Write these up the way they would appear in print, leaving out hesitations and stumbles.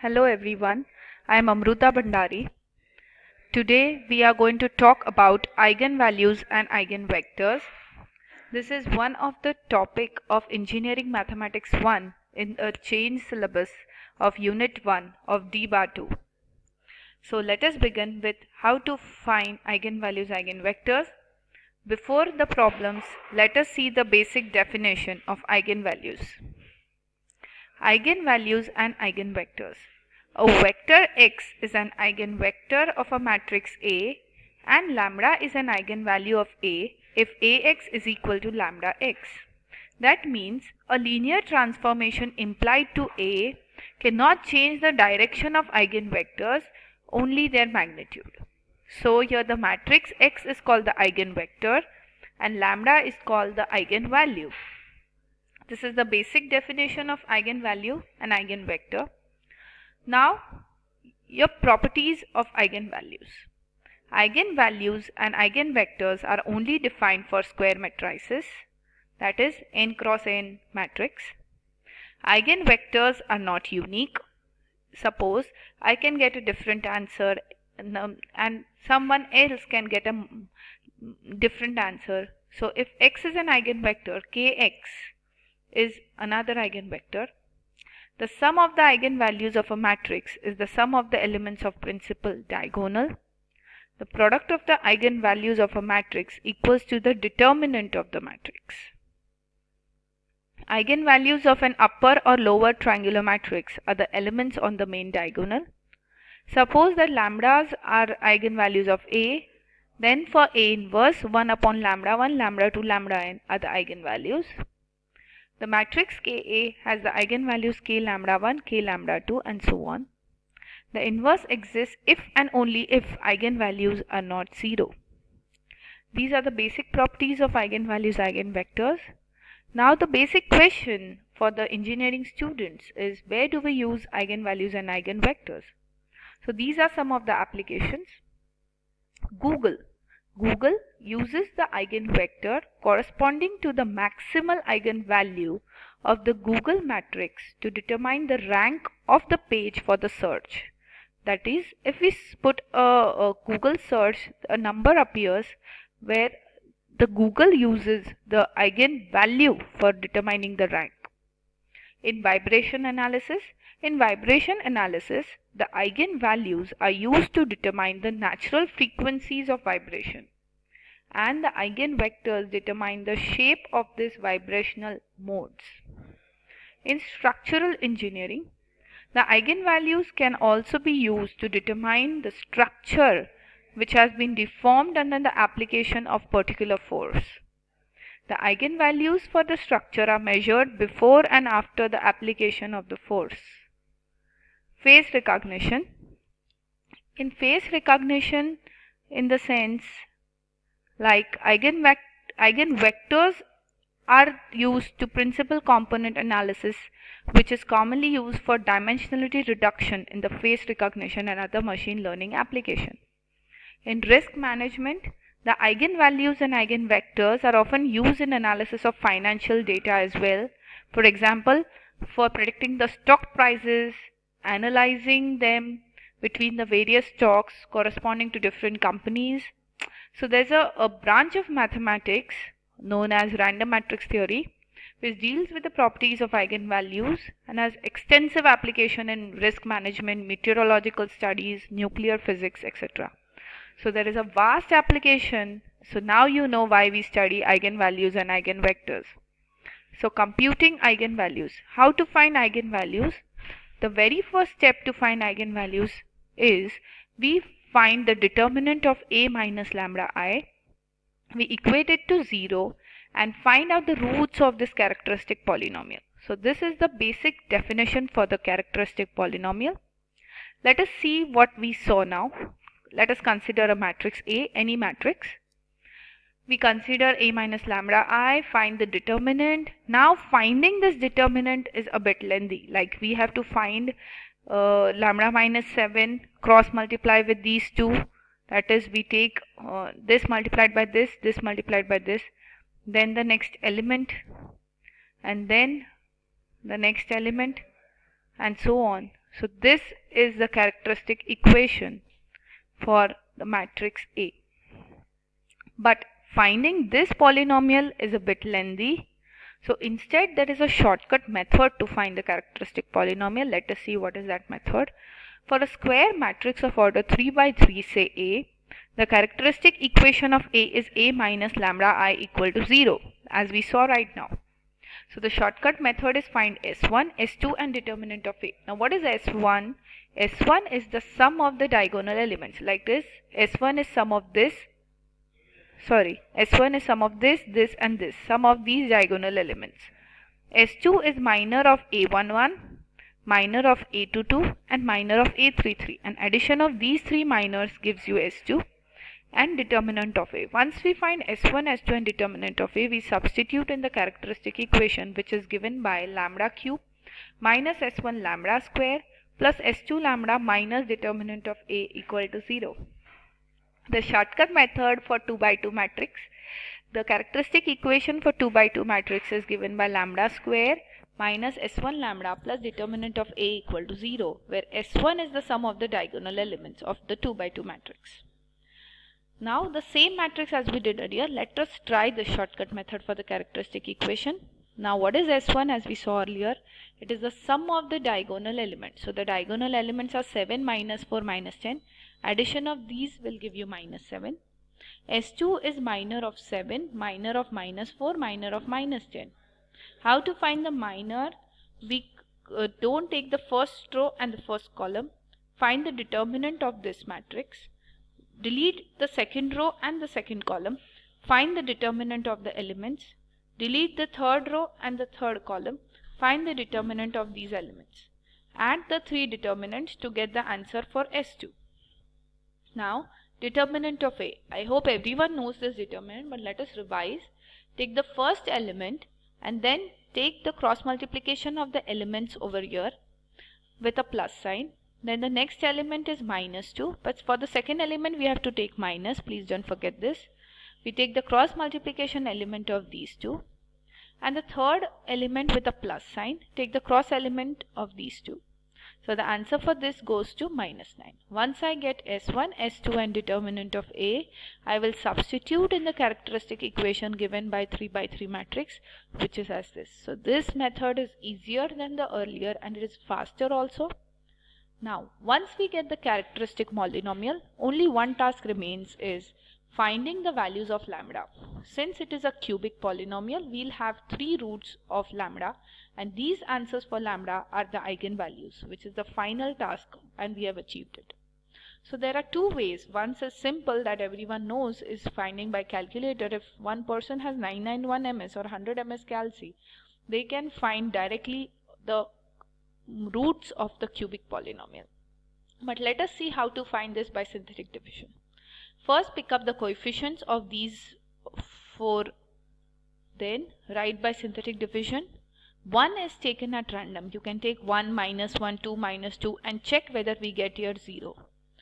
Hello everyone, I am Amruta Bhandari. Today we are going to talk about eigenvalues and eigenvectors. This is one of the topic of Engineering Mathematics 1 in a change syllabus of Unit 1 of D-Bar 2. So let us begin with how to find eigenvalues, eigenvectors. Before the problems, let us see the basic definition of eigenvalues. Eigenvalues and eigenvectors. A vector x is an eigenvector of a matrix A and lambda is an eigenvalue of A if Ax is equal to lambda x. That means a linear transformation implied to A cannot change the direction of eigenvectors, only their magnitude. So here the matrix X is called the eigenvector and lambda is called the eigenvalue. This is the basic definition of eigenvalue and eigenvector. Now, your properties of eigenvalues. Eigenvalues and eigenvectors are only defined for square matrices, that is n cross n matrix. Eigenvectors are not unique. Suppose I can get a different answer and someone else can get a different answer. So if x is an eigenvector, kx is another eigenvector. The sum of the eigenvalues of a matrix is the sum of the elements of principal diagonal. The product of the eigenvalues of a matrix equals to the determinant of the matrix. Eigenvalues of an upper or lower triangular matrix are the elements on the main diagonal. Suppose that lambdas are eigenvalues of A, then for A inverse 1 upon lambda 1, lambda 2, lambda n are the eigenvalues. The matrix Ka has the eigenvalues k lambda 1, k lambda 2 and so on. The inverse exists if and only if eigenvalues are not 0. These are the basic properties of eigenvalues, eigenvectors. Now the basic question for the engineering students is, where do we use eigenvalues and eigenvectors? So these are some of the applications. Google uses the eigenvector corresponding to the maximal eigenvalue of the Google matrix to determine the rank of the page for the search. That is, if we put a Google search, a number appears where the Google uses the eigenvalue for determining the rank. In vibration analysis, the eigenvalues are used to determine the natural frequencies of vibration, and the eigenvectors determine the shape of these vibrational modes. In structural engineering, the eigenvalues can also be used to determine the structure which has been deformed under the application of particular force. The eigenvalues for the structure are measured before and after the application of the force. Face recognition. In face recognition, in the sense like eigenvectors are used to principal component analysis, which is commonly used for dimensionality reduction in the face recognition and other machine learning application. In risk management, the eigenvalues and eigenvectors are often used in analysis of financial data as well. For example, for predicting the stock prices, analyzing them between the various stocks corresponding to different companies. So there's a branch of mathematics known as random matrix theory, which deals with the properties of eigenvalues and has extensive application in risk management, meteorological studies, nuclear physics, etc. So there is a vast application. So now you know why we study eigenvalues and eigenvectors. So computing eigenvalues. How to find eigenvalues? The very first step to find eigenvalues is we find the determinant of A minus lambda I. We equate it to 0 and find out the roots of this characteristic polynomial. So this is the basic definition for the characteristic polynomial. Let us see what we saw now. Let us consider a matrix A, any matrix. We consider A minus lambda I, find the determinant. Now finding this determinant is a bit lengthy, like we have to find lambda minus 7 cross multiply with these two. That is, we take this multiplied by this multiplied by this, then the next element, and then the next element, and so on. So this is the characteristic equation for the matrix A. But finding this polynomial is a bit lengthy. So instead there is a shortcut method to find the characteristic polynomial. Let us see what is that method. For a square matrix of order 3 by 3, say A, the characteristic equation of A is A minus lambda I equal to 0, as we saw right now. So the shortcut method is find S1, S2 and determinant of A. Now what is S1? S1 is the sum of the diagonal elements. Like this, S1 is sum of this. S1 is sum of this, this and this, sum of these diagonal elements. S2 is minor of A11, minor of A22 and minor of A33, and addition of these three minors gives you S2 and determinant of A. Once we find S1, S2 and determinant of A, we substitute in the characteristic equation, which is given by lambda cube minus S1 lambda square plus S2 lambda minus determinant of A equal to 0. The shortcut method for 2 by 2 matrix. The characteristic equation for 2 by 2 matrix is given by lambda square minus S1 lambda plus determinant of A equal to 0, where S1 is the sum of the diagonal elements of the 2 by 2 matrix. Now the same matrix as we did earlier, let us try the shortcut method for the characteristic equation. Now what is S1? As we saw earlier, it is the sum of the diagonal elements. So the diagonal elements are 7 minus 4 minus 10. Addition of these will give you minus 7. S2 is minor of 7, minor of minus 4, minor of minus 10. How to find the minor? We don't take the first row and the first column. Find the determinant of this matrix. Delete the second row and the second column. Find the determinant of the elements. Delete the third row and the third column. Find the determinant of these elements. Add the three determinants to get the answer for S2. Now, determinant of A. I hope everyone knows this determinant, but let us revise. Take the first element and then take the cross multiplication of the elements over here with a plus sign. Then the next element is minus 2, but for the second element we have to take minus. Please don't forget this. We take the cross multiplication element of these two, and the third element with a plus sign, take the cross element of these two. So the answer for this goes to minus 9. Once I get S1, S2 and determinant of A, I will substitute in the characteristic equation given by 3 by 3 matrix, which is as this. So this method is easier than the earlier and it is faster also. Now once we get the characteristic polynomial, only one task remains, is finding the values of lambda. Since it is a cubic polynomial, we'll have 3 roots of lambda, and these answers for lambda are the eigenvalues, which is the final task, and we have achieved it. So there are two ways. One is simple, that everyone knows, is finding by calculator. If one person has 991 ms or 100 ms calci, they can find directly the roots of the cubic polynomial. But let us see how to find this by synthetic division. First, pick up the coefficients of these 4, then write by synthetic division. 1 is taken at random. You can take 1, minus 1, 2, minus 2 and check whether we get here 0.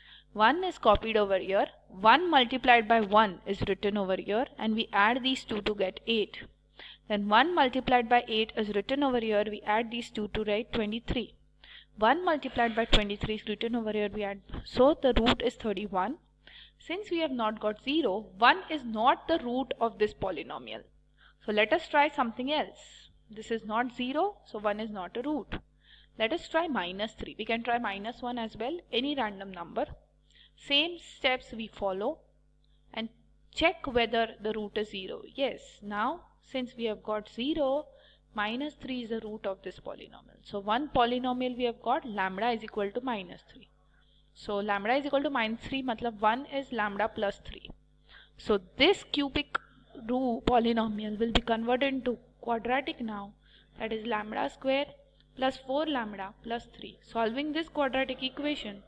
1 is copied over here. 1 multiplied by 1 is written over here, and we add these two to get 8. Then 1 multiplied by 8 is written over here. We add these two to write 23. 1 multiplied by 23 is written over here. We add, so the root is 31. Since we have not got 0, 1 is not the root of this polynomial. So let us try something else. This is not 0, so 1 is not a root. Let us try minus 3. We can try minus 1 as well, any random number. Same steps we follow and check whether the root is 0. Yes, now since we have got 0, minus 3 is the root of this polynomial. So one polynomial we have got, lambda is equal to minus 3. So lambda is equal to minus 3, matlab 1 is lambda plus 3. So this cubic polynomial will be converted into quadratic now. That is lambda square plus 4 lambda plus 3. Solving this quadratic equation,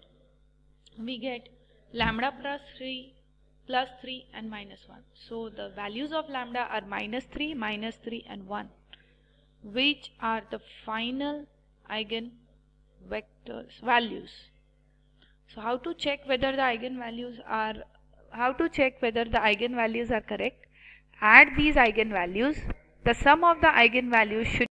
we get lambda plus 3 and minus 1. So the values of lambda are minus 3 and 1, which are the final eigenvectors values. So how to check whether the eigenvalues are correct? Add these eigenvalues. The sum of the eigenvalues should